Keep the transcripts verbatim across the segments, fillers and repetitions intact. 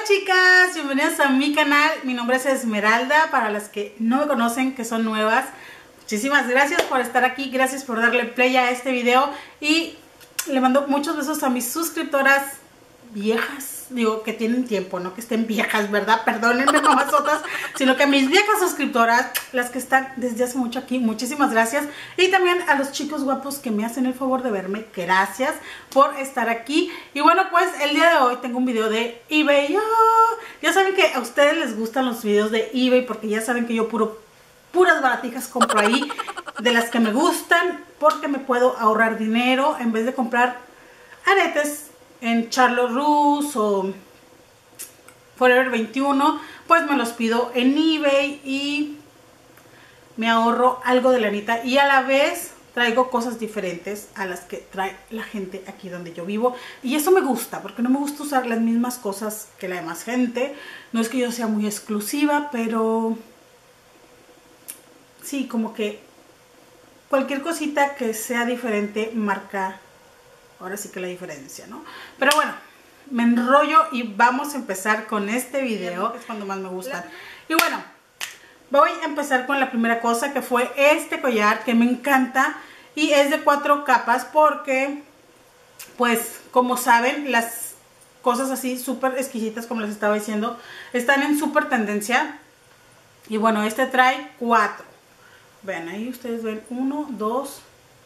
chicas, bienvenidas a mi canal. Mi nombre es Esmeralda, para las que no me conocen, que son nuevas. Muchísimas gracias por estar aquí, gracias por darle play a este video. Y le mando muchos besos a mis suscriptoras viejas. Digo, que tienen tiempo, no que estén viejas, ¿verdad? Perdónenme, mamazotas. Sino que a mis viejas suscriptoras, las que están desde hace mucho aquí, muchísimas gracias. Y también a los chicos guapos que me hacen el favor de verme, gracias por estar aquí. Y bueno, pues el día de hoy tengo un video de eBay. ¡Oh! Ya saben que a ustedes les gustan los videos de eBay, porque ya saben que yo puro, puras baratijas compro ahí, de las que me gustan, porque me puedo ahorrar dinero en vez de comprar aretes en Charlotte Russe o Forever veintiuno, pues me los pido en eBay y me ahorro algo de lanita, y a la vez traigo cosas diferentes a las que trae la gente aquí donde yo vivo, y eso me gusta, porque no me gusta usar las mismas cosas que la demás gente. No es que yo sea muy exclusiva, pero sí, como que cualquier cosita que sea diferente marca ahora sí que la diferencia, ¿no? Pero bueno, me enrollo y vamos a empezar con este video. Es cuando más me gustan. Y bueno, voy a empezar con la primera cosa, que fue este collar que me encanta. Y es de cuatro capas porque, pues, como saben, las cosas así súper exquisitas, como les estaba diciendo, están en súper tendencia. Y bueno, este trae cuatro. Vean, ahí ustedes ven uno, dos,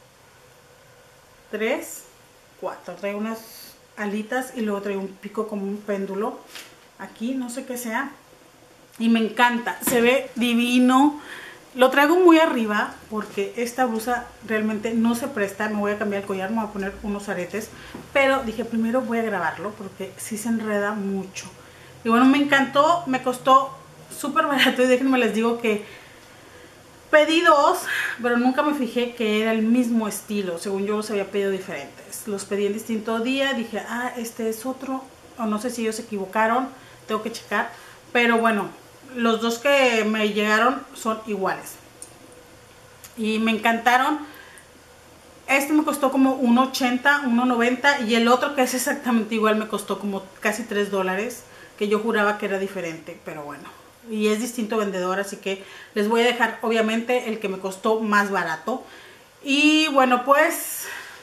tres, cuatro. Trae unas alitas y luego trae un pico como un péndulo aquí, no sé qué sea, y me encanta, se ve divino. Lo traigo muy arriba porque esta blusa realmente no se presta. Me voy a cambiar el collar, me voy a poner unos aretes, pero dije primero voy a grabarlo porque sí se enreda mucho. Y bueno, me encantó, me costó súper barato, y déjenme les digo que pedí dos, pero nunca me fijé que era el mismo estilo. Según yo los había pedido diferentes. Los pedí en distinto día. Dije, ah, este es otro. O no sé si ellos se equivocaron. Tengo que checar. Pero bueno, los dos que me llegaron son iguales. Y me encantaron. Este me costó como uno ochenta, uno noventa. Y el otro, que es exactamente igual, me costó como casi tres dólares. Que yo juraba que era diferente, pero bueno. Y es distinto vendedor, así que les voy a dejar obviamente el que me costó más barato. Y bueno, pues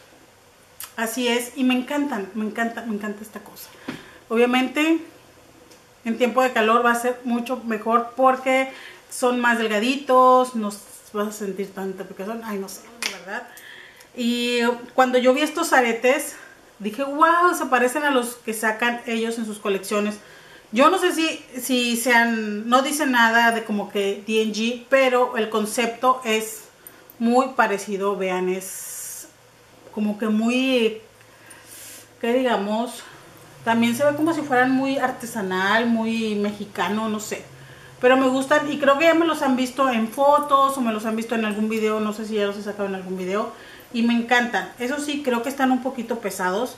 así es, y me encantan, me encanta, me encanta esta cosa. Obviamente en tiempo de calor va a ser mucho mejor porque son más delgaditos, no vas a sentir tanta picazón, ay no sé, la verdad. Y cuando yo vi estos aretes dije, wow, se parecen a los que sacan ellos en sus colecciones. Yo no sé si, si sean, no dice nada de como que D and G, pero el concepto es muy parecido. Vean, es como que muy, que digamos, también se ve como si fueran muy artesanal, muy mexicano, no sé. Pero me gustan, y creo que ya me los han visto en fotos o me los han visto en algún video, no sé si ya los he sacado en algún video. Y me encantan. Eso sí, creo que están un poquito pesados.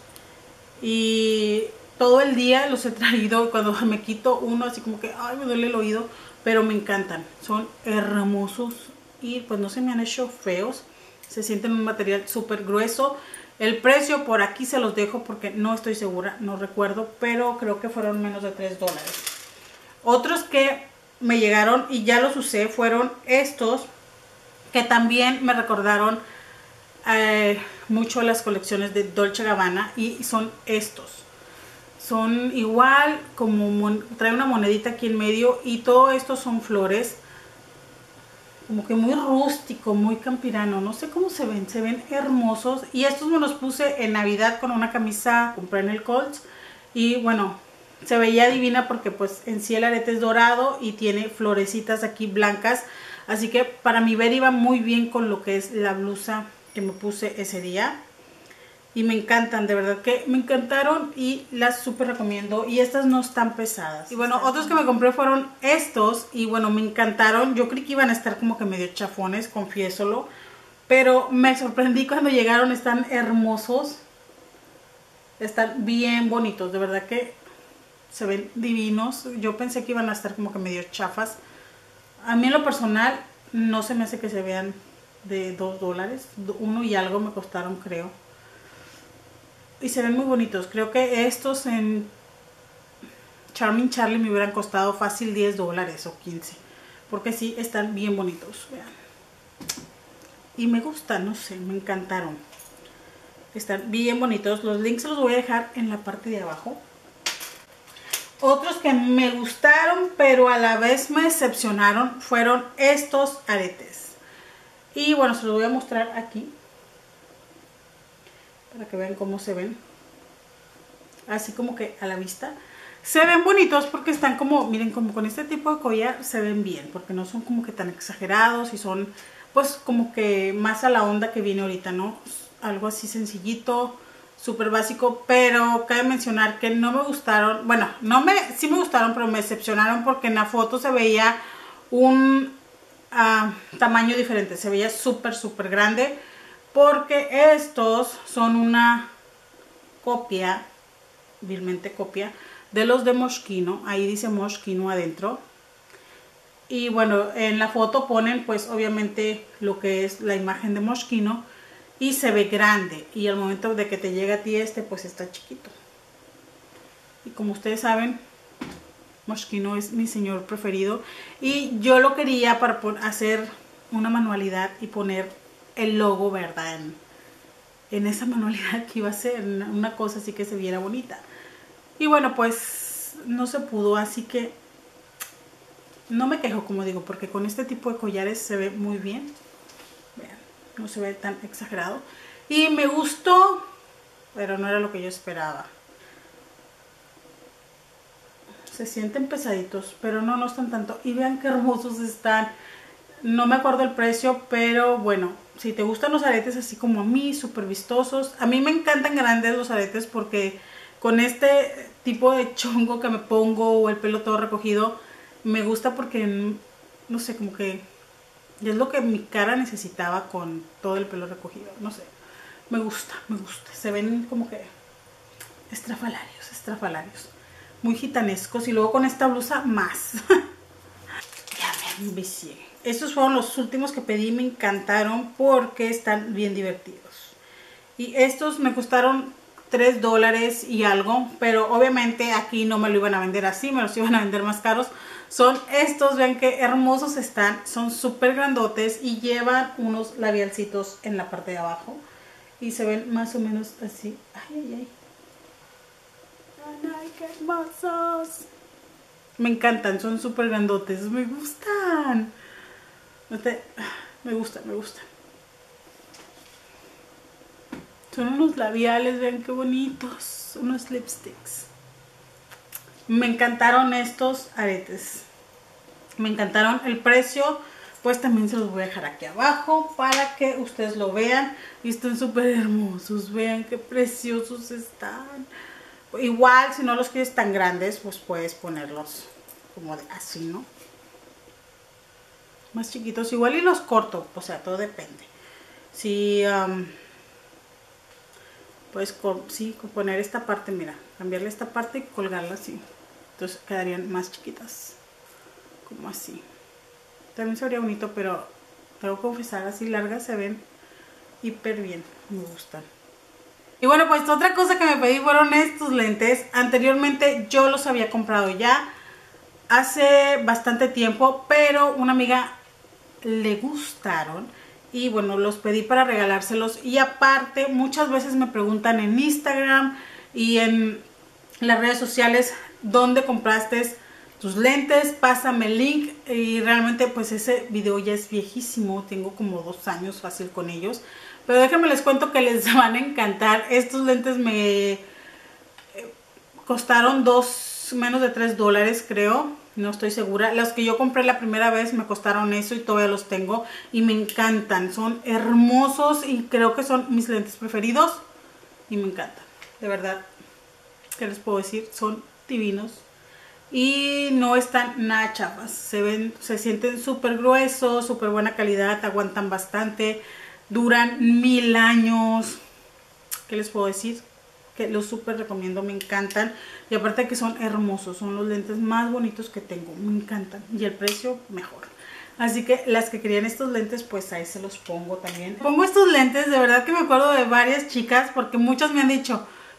Y todo el día los he traído, cuando me quito uno así como que, ay, me duele el oído, pero me encantan, son hermosos y pues no se me han hecho feos, se sienten un material súper grueso. El precio por aquí se los dejo porque no estoy segura, no recuerdo, pero creo que fueron menos de tres dólares. Otros que me llegaron y ya los usé fueron estos, que también me recordaron eh, mucho las colecciones de Dolce Gabbana, y son estos. Son igual, como trae una monedita aquí en medio, y todo esto son flores, como que muy rústico, muy campirano, no sé cómo se ven, se ven hermosos. Y estos me los puse en Navidad con una camisa, compré en el Colts, y bueno, se veía divina porque pues en sí el arete es dorado y tiene florecitas aquí blancas, así que para mi ver iba muy bien con lo que es la blusa que me puse ese día. Y me encantan, de verdad que me encantaron y las súper recomiendo. Y estas no están pesadas. Y bueno, otros que me compré fueron estos. Y bueno, me encantaron. Yo creí que iban a estar como que medio chafones, confiésolo. Pero me sorprendí cuando llegaron. Están hermosos. Están bien bonitos. De verdad que se ven divinos. Yo pensé que iban a estar como que medio chafas. A mí en lo personal no se me hace que se vean de dos dólares. Uno y algo me costaron, creo. Y se ven muy bonitos. Creo que estos en Charming Charlie me hubieran costado fácil diez dólares o quince. Porque sí, están bien bonitos, vean. Y me gustan, no sé, me encantaron. Están bien bonitos. Los links los voy a dejar en la parte de abajo. Otros que me gustaron, pero a la vez me decepcionaron, fueron estos aretes. Y bueno, se los voy a mostrar aquí. Para que vean cómo se ven. Así como que a la vista. Se ven bonitos porque están como, miren, como con este tipo de collar se ven bien. Porque no son como que tan exagerados y son pues como que más a la onda que viene ahorita, ¿no? Algo así sencillito, súper básico. Pero cabe mencionar que no me gustaron, bueno, no me, sí me gustaron, pero me decepcionaron porque en la foto se veía un uh, tamaño diferente. Se veía súper, súper grande. Porque estos son una copia, vilmente copia, de los de Moschino. Ahí dice Moschino adentro. Y bueno, en la foto ponen pues obviamente lo que es la imagen de Moschino. Y se ve grande. Y al momento de que te llega a ti este, pues está chiquito. Y como ustedes saben, Moschino es mi señor preferido. Y yo lo quería para hacer una manualidad y poner el logo, ¿verdad? En, en esa manualidad que iba a ser una cosa así que se viera bonita. Y bueno, pues no se pudo, así que no me quejo, como digo, porque con este tipo de collares se ve muy bien. Vean, no se ve tan exagerado. Y me gustó, pero no era lo que yo esperaba. Se sienten pesaditos, pero no, no están tanto. Y vean qué hermosos están. No me acuerdo el precio, pero bueno, si te gustan los aretes así como a mí, súper vistosos. A mí me encantan grandes los aretes porque con este tipo de chongo que me pongo o el pelo todo recogido, me gusta porque, no sé, como que es lo que mi cara necesitaba con todo el pelo recogido. No sé, me gusta, me gusta. Se ven como que estrafalarios, estrafalarios. Muy gitanescos y luego con esta blusa más. Ya me envicié. Estos fueron los últimos que pedí, me encantaron porque están bien divertidos. Y estos me costaron tres dólares y algo, pero obviamente aquí no me lo iban a vender así, me los iban a vender más caros. Son estos, vean qué hermosos están, son súper grandotes y llevan unos labialcitos en la parte de abajo. Y se ven más o menos así. Ay, ay, ay. Ay, qué hermosos. Me encantan, son súper grandotes, me gustan. Me gustan, me gustan. Son unos labiales, vean qué bonitos. Unos lipsticks. Me encantaron estos aretes. Me encantaron. El precio, pues también se los voy a dejar aquí abajo para que ustedes lo vean. Y están súper hermosos. Vean qué preciosos están. Igual, si no los quieres tan grandes, pues puedes ponerlos como de así, ¿no? Más chiquitos, igual y los corto, o sea, todo depende. Si um, puedes sí, poner esta parte, mira, cambiarle esta parte y colgarla así. Entonces quedarían más chiquitas, como así. También sería bonito, pero tengo que confesar, así largas se ven hiper bien, me gustan. Y bueno, pues otra cosa que me pedí fueron estos lentes. Anteriormente yo los había comprado ya hace bastante tiempo, pero una amiga le gustaron y bueno, los pedí para regalárselos. Y aparte, muchas veces me preguntan en Instagram y en las redes sociales dónde compraste tus lentes, pásame el link. Y realmente pues ese video ya es viejísimo, tengo como dos años fácil con ellos, pero déjenme les cuento que les van a encantar. Estos lentes me costaron dos, menos de tres dólares creo, no estoy segura. Los que yo compré la primera vez me costaron eso y todavía los tengo y me encantan, son hermosos y creo que son mis lentes preferidos y me encantan, de verdad. ¿Qué les puedo decir? Son divinos y no están nada chafas, se ven, se sienten súper gruesos, súper buena calidad, aguantan bastante, duran mil años. ¿Qué les puedo decir? Que los súper recomiendo, me encantan. Y aparte que son hermosos, son los lentes más bonitos que tengo, me encantan. Y el precio mejor. Así que las que querían estos lentes, pues ahí se los pongo también. Pongo estos lentes, de verdad que me acuerdo de varias chicas, porque muchas me han dicho,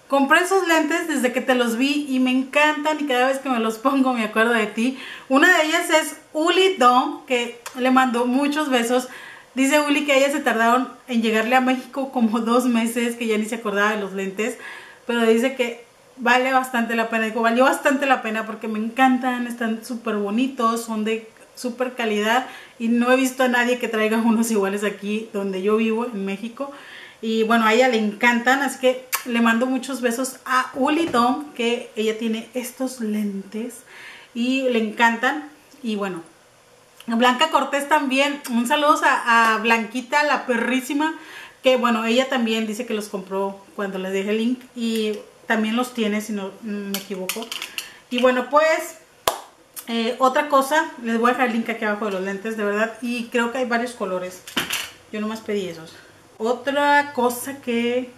compré esos lentes desde que te los vi y me encantan y cada vez que me los pongo me acuerdo de ti. Una de ellas es Uli Dom, que le mando muchos besos. Dice Uli que a ella se tardaron en llegarle a México como dos meses, que ya ni se acordaba de los lentes, pero dice que vale bastante la pena. Digo, valió bastante la pena porque me encantan, están súper bonitos, son de súper calidad y no he visto a nadie que traiga unos iguales aquí donde yo vivo, en México. Y bueno, a ella le encantan, así que le mando muchos besos a Uli Dom, que ella tiene estos lentes y le encantan. Y bueno, Blanca Cortés también, un saludo a, a Blanquita, la perrísima, que bueno, ella también dice que los compró cuando les dejé el link y también los tiene, si no me equivoco. Y bueno, pues eh, otra cosa, les voy a dejar el link aquí abajo de los lentes, de verdad, y creo que hay varios colores. Yo nomás pedí esos. Otra cosa que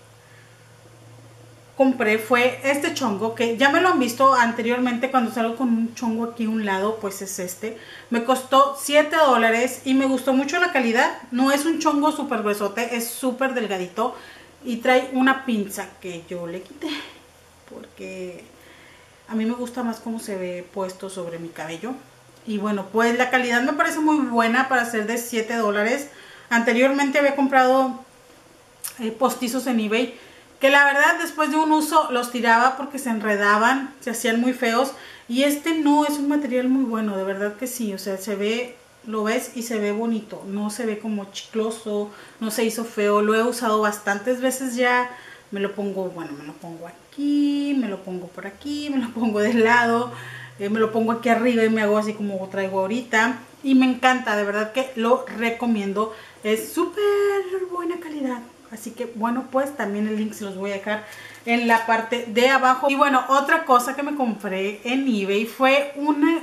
compré fue este chongo, que ya me lo han visto anteriormente cuando salgo con un chongo aquí a un lado, pues es este. Me costó siete dólares y me gustó mucho la calidad. No es un chongo súper gruesote, es súper delgadito y trae una pinza que yo le quité porque a mí me gusta más cómo se ve puesto sobre mi cabello. Y bueno, pues la calidad me parece muy buena para ser de siete dólares. Anteriormente había comprado eh, postizos en eBay, que la verdad después de un uso los tiraba porque se enredaban, se hacían muy feos. Y este no, es un material muy bueno, de verdad que sí. O sea, se ve, lo ves y se ve bonito, no se ve como chicloso, no se hizo feo. Lo he usado bastantes veces ya. Me lo pongo, bueno, me lo pongo aquí, me lo pongo por aquí, me lo pongo de lado, eh, me lo pongo aquí arriba y me hago así como traigo ahorita. Y me encanta, de verdad que lo recomiendo. Es súper buena calidad. Así que bueno, pues también el link se los voy a dejar en la parte de abajo. Y bueno, otra cosa que me compré en eBay fue una...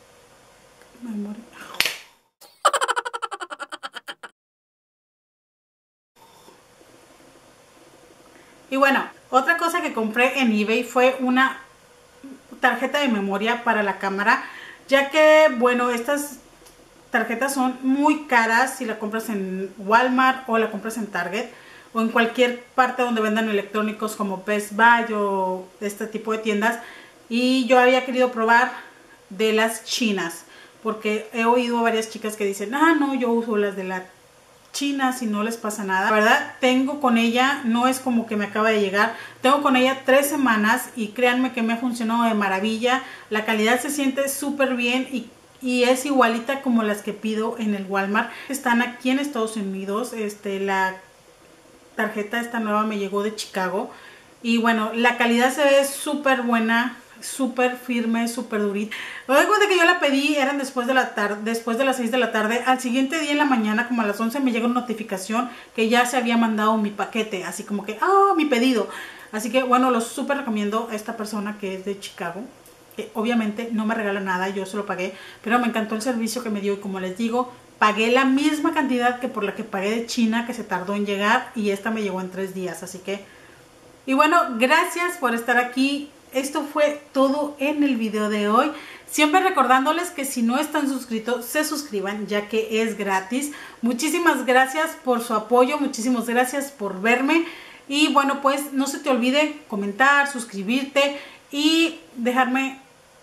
Y bueno, otra cosa que compré en eBay fue una tarjeta de memoria para la cámara, ya que bueno, estas tarjetas son muy caras si la compras en Walmart o la compras en Target o en cualquier parte donde vendan electrónicos como Best Buy o este tipo de tiendas. Y yo había querido probar de las chinas porque he oído a varias chicas que dicen, ah no, yo uso las de la China si no les pasa nada. La verdad, tengo con ella, no es como que me acaba de llegar, tengo con ella tres semanas y créanme que me ha funcionado de maravilla. La calidad se siente súper bien y, y es igualita como las que pido en el Walmart. Están aquí en Estados Unidos. Este, la tarjeta esta nueva me llegó de Chicago y bueno, la calidad se ve súper buena, súper firme, súper durita. Me doy cuenta que yo la pedí, eran después de la tarde, después de las seis de la tarde. Al siguiente día en la mañana, como a las once, me llega una notificación que ya se había mandado mi paquete, así como que, ah, mi pedido. Así que bueno, lo súper recomiendo a esta persona que es de Chicago, que obviamente no me regala nada, yo se lo pagué, pero me encantó el servicio que me dio y como les digo, pagué la misma cantidad que por la que pagué de China, que se tardó en llegar, y esta me llegó en tres días, así que... Y bueno, gracias por estar aquí. Esto fue todo en el video de hoy. Siempre recordándoles que si no están suscritos, se suscriban, ya que es gratis. Muchísimas gracias por su apoyo, muchísimas gracias por verme. Y bueno, pues no se te olvide comentar, suscribirte y dejarme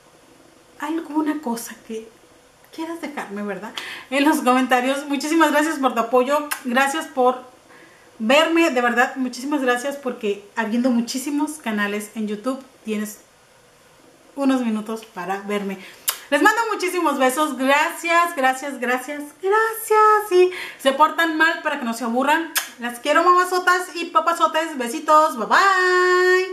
alguna cosa que quieras dejarme, ¿verdad? En los comentarios. Muchísimas gracias por tu apoyo, gracias por verme, de verdad, muchísimas gracias, porque habiendo muchísimos canales en YouTube, tienes unos minutos para verme. Les mando muchísimos besos, gracias, gracias, gracias, gracias, y se portan mal para que no se aburran. Las quiero, mamazotas y papazotes, besitos, bye bye.